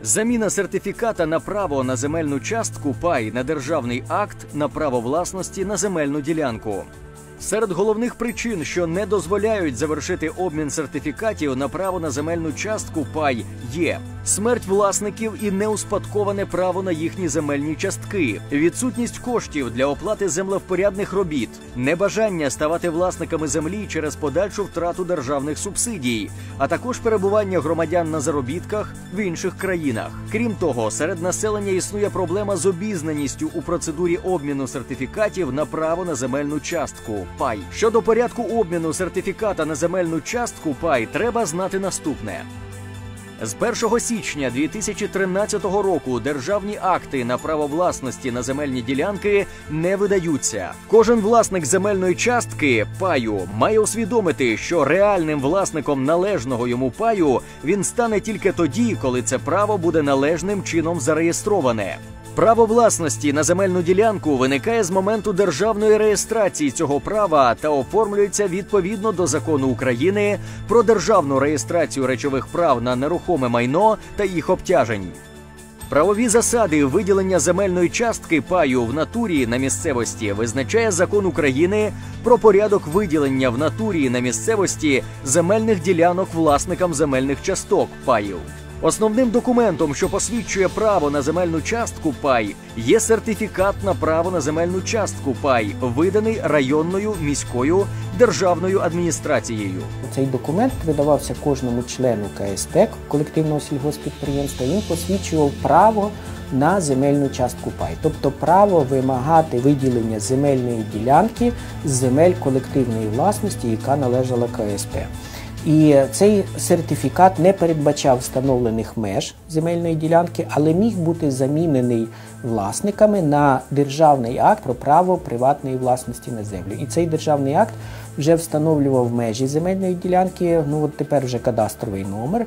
Заміна сертифіката на право на земельну частку пай на державний акт на право власності на земельну ділянку. Серед головних причин, що не дозволяють завершити обмін сертифікатів на право на земельну частку пай, є смерть власників і неуспадковане право на їхні земельні частки, відсутність коштів для оплати землевпорядних робіт, небажання ставати власниками землі через подальшу втрату державних субсидій, а також перебування громадян на заробітках в інших країнах. Крім того, серед населення існує проблема з обізнаністю у процедурі обміну сертифікатів на право на земельну частку пай. Щодо порядку обміну сертифіката на земельну частку пай, треба знати наступне. З 1 січня 2013 року державні акти на право власності на земельні ділянки не видаються. Кожен власник земельної частки паю має усвідомити, що реальним власником належного йому паю він стане тільки тоді, коли це право буде належним чином зареєстроване. Право власності на земельну ділянку виникає з моменту державної реєстрації цього права та оформлюється відповідно до Закону України про державну реєстрацію речових прав на нерухоме майно та їх обтяжень. Правові засади виділення земельної частки паю в натурі на місцевості визначає Закон України про порядок виділення в натурі на місцевості земельних ділянок власникам земельних часток паю. Основним документом, що посвідчує право на земельну частку пай, є сертифікат на право на земельну частку пай, виданий районною, міською, державною адміністрацією. Цей документ видавався кожному члену КСП, колективного сільгосппідприємства. Він посвідчував право на земельну частку пай, тобто право вимагати виділення земельної ділянки з земель колективної власності, яка належала КСП. І цей сертифікат не передбачав встановлених меж земельної ділянки, але міг бути замінений власниками на державний акт про право приватної власності на землю. І цей державний акт вже встановлював межі земельної ділянки, тепер вже кадастровий номер,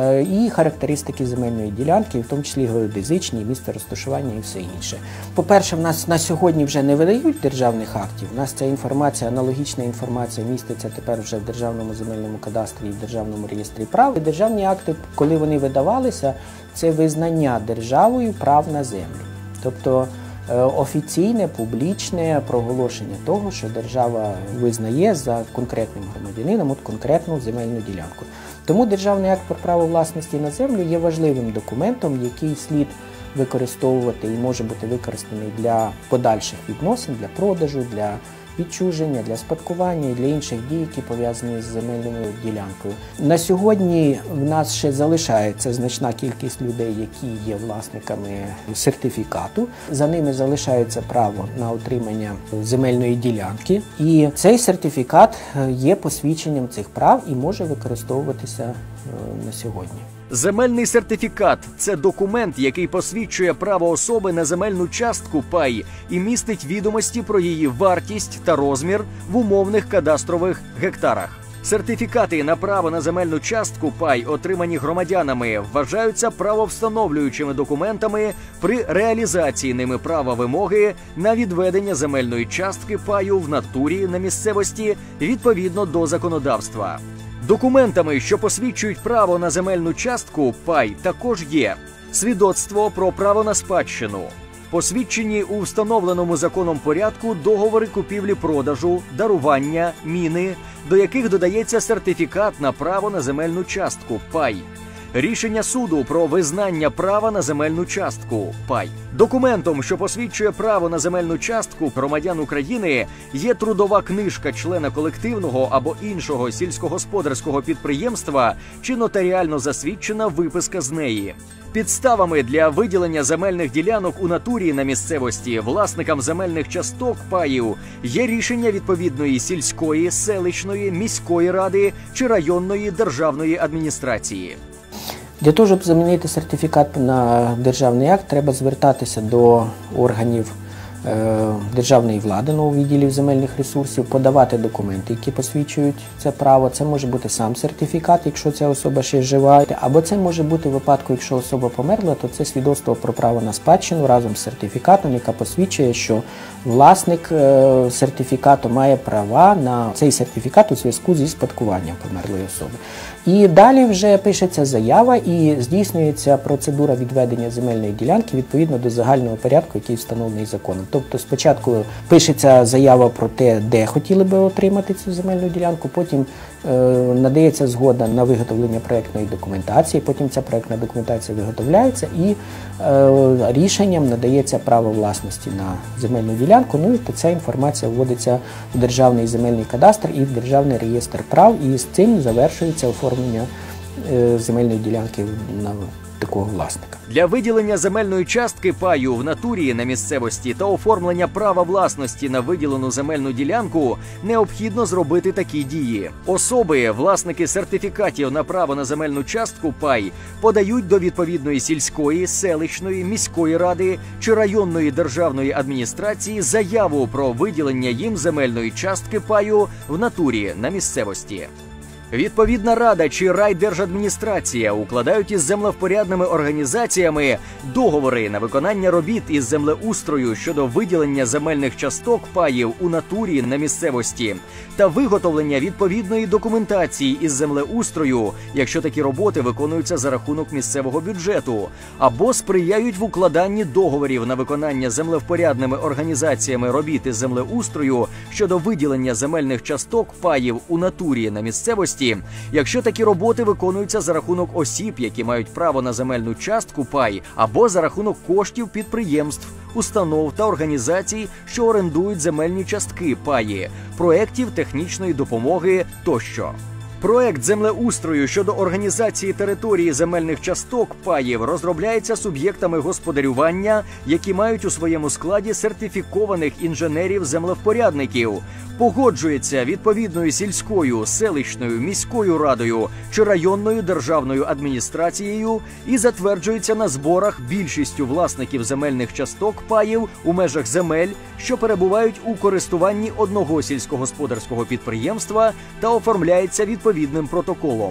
і характеристики земельної ділянки, в тому числі геодезичні, місце розташування і все інше. По-перше, в нас на сьогодні вже не видають державних актів, у нас ця інформація, аналогічна інформація міститься тепер вже в Державному земельному кадастрі і в Державному реєстрі прав. Державні акти, коли вони видавалися, це визнання державою прав на землю. Тобто офіційне, публічне проголошення того, що держава визнає за конкретним громадянином конкретну земельну ділянку. Тому Державний акт про право власності на землю є важливим документом, який слід використовувати і може бути використаний для подальших відносин, для продажу, для відчуження, для спадкування і для інших дій, які пов'язані з земельною ділянкою. На сьогодні в нас ще залишається значна кількість людей, які є власниками сертифікату. За ними залишається право на отримання земельної ділянки. І цей сертифікат є посвідченням цих прав і може використовуватися на сьогодні. Земельний сертифікат – це документ, який посвідчує право особи на земельну частку пай і містить відомості про її вартість та розмір в умовних кадастрових гектарах. Сертифікати на право на земельну частку пай, отримані громадянами, вважаються правовстановлюючими документами при реалізації ними права вимоги на відведення земельної частки паю в натурі на місцевості відповідно до законодавства. Документами, що посвідчують право на земельну частку пай, також є свідоцтво про право на спадщину, посвідчені у встановленому законом порядку договори купівлі-продажу, дарування, міни, до яких додається сертифікат на право на земельну частку пай, рішення суду про визнання права на земельну частку пай. Документом, що посвідчує право на земельну частку громадян України, є трудова книжка члена колективного або іншого сільськогосподарського підприємства чи нотаріально засвідчена виписка з неї. Підставами для виділення земельних ділянок у натурі на місцевості власникам земельних часток паїв є рішення відповідної сільської, селищної, міської ради чи районної державної адміністрації. Для того, щоб замінити сертифікат на державний акт, треба звертатися до органів державної влади у відділі земельних ресурсів, подавати документи, які посвідчують це право. Це може бути сам сертифікат, якщо ця особа ще жива, або це може бути в випадку, якщо особа померла, то це свідоцтво про право на спадщину разом з сертифікатом, яка посвідчує, що власник сертифікату має права на цей сертифікат у зв'язку зі спадкуванням померлої особи. І далі вже пишеться заява і здійснюється процедура відведення земельної ділянки відповідно до загального порядку, який встановлений законом. Тобто спочатку пишеться заява про те, де хотіли би отримати цю земельну ділянку, потім надається згода на виготовлення проєктної документації, потім ця проєктна документація виготовляється і рішенням надається право власності на земельну ділянку, ну і ця інформація вводиться в Державний земельний кадастр і в Державний реєстр прав, і з цим завершується оформлення земельної ділянки на такого власника. Для виділення земельної частки паю в натурі на місцевості та оформлення права власності на виділену земельну ділянку необхідно зробити такі дії. Особи, власники сертифікатів на право на земельну частку пай, подають до відповідної сільської, селищної, міської ради чи районної державної адміністрації заяву про виділення їм земельної частки паю в натурі на місцевості. Відповідна рада чи райдержадміністрація укладають із землевпорядними організаціями договори на виконання робіт із землеустрою щодо виділення земельних часток паїв у натурі на місцевості та виготовлення відповідної документації із землеустрою, якщо такі роботи виконуються за рахунок місцевого бюджету, або сприяють в укладанні договорів на виконання землевпорядними організаціями робіт із землеустрою щодо виділення земельних часток паїв у натурі на місцевості, якщо такі роботи виконуються за рахунок осіб, які мають право на земельну частку пай, або за рахунок коштів підприємств, установ та організацій, що орендують земельні частки паї, проєктів технічної допомоги тощо. Проект землеустрою щодо організації території земельних часток паїв розробляється суб'єктами господарювання, які мають у своєму складі сертифікованих інженерів-землевпорядників, погоджується відповідною сільською, селищною, міською радою чи районною державною адміністрацією і затверджується на зборах більшістю власників земельних часток паїв у межах земель, що перебувають у користуванні одного сільськогосподарського підприємства, та оформляється відповідним протоколом.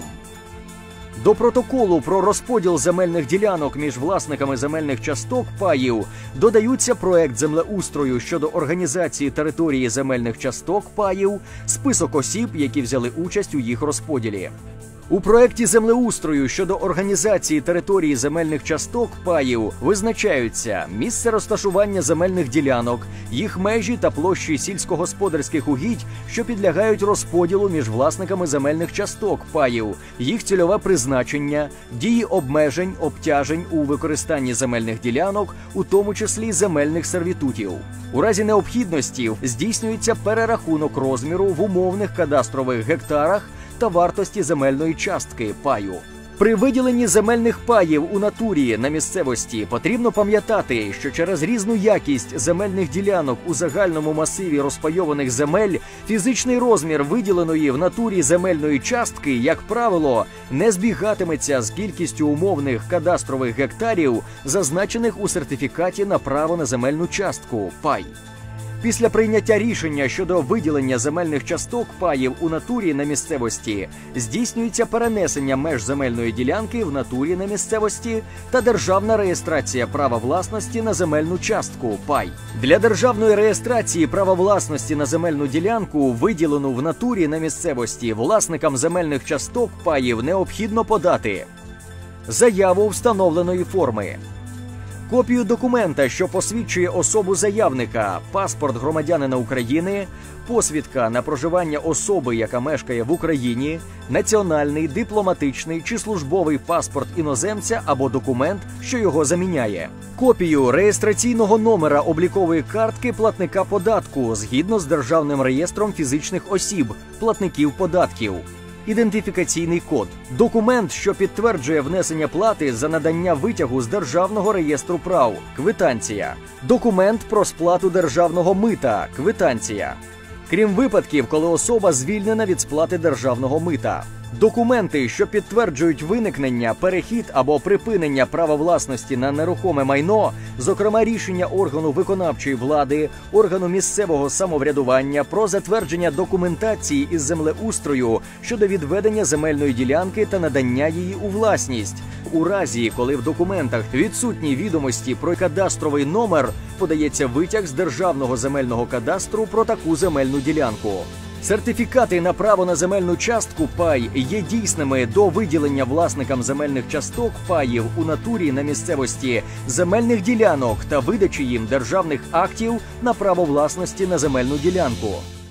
До протоколу про розподіл земельних ділянок між власниками земельних часток паїв додаються проект землеустрою щодо організації території земельних часток паїв, список осіб, які взяли участь у їх розподілі. У проєкті землеустрою щодо організації території земельних часток паїв визначаються місце розташування земельних ділянок, їх межі та площі сільськогосподарських угідь, що підлягають розподілу між власниками земельних часток паїв, їх цільове призначення, дії обмежень, обтяжень у використанні земельних ділянок, у тому числі земельних сервітутів. У разі необхідності здійснюється перерахунок розміру в умовних кадастрових гектарах та вартості земельної частки паю. При виділенні земельних паїв у натурі на місцевості потрібно пам'ятати, що через різну якість земельних ділянок у загальному масиві розпайованих земель фізичний розмір виділеної в натурі земельної частки, як правило, не збігатиметься з кількістю умовних кадастрових гектарів, зазначених у сертифікаті на право на земельну частку пай. Після прийняття рішення щодо виділення земельних часток паїв у натурі на місцевості здійснюється перенесення меж земельної ділянки в натурі на місцевості та державна реєстрація права власності на земельну частку пай. Для державної реєстрації права власності на земельну ділянку, виділену в натурі на місцевості, власникам земельних часток паїв необхідно подати заяву встановленої форми, копію документа, що посвідчує особу заявника, паспорт громадянина України, посвідка на проживання особи, яка мешкає в Україні, національний, дипломатичний чи службовий паспорт іноземця або документ, що його заміняє, копію реєстраційного номера облікової картки платника податку згідно з Державним реєстром фізичних осіб, платників податків, ідентифікаційний код, документ, що підтверджує внесення плати за надання витягу з Державного реєстру прав, квитанція, документ про сплату державного мита, квитанція, крім випадків, коли особа звільнена від сплати державного мита. Документи, що підтверджують виникнення, перехід або припинення права власності на нерухоме майно, зокрема рішення органу виконавчої влади, органу місцевого самоврядування про затвердження документації із землеустрою щодо відведення земельної ділянки та надання її у власність. У разі, коли в документах відсутні відомості про кадастровий номер, подається витяг з Державного земельного кадастру про таку земельну ділянку. Сертифікати на право на земельну частку пай є дійсними до виділення власникам земельних часток паїв у натурі на місцевості земельних ділянок та видачі їм державних актів на право власності на земельну ділянку.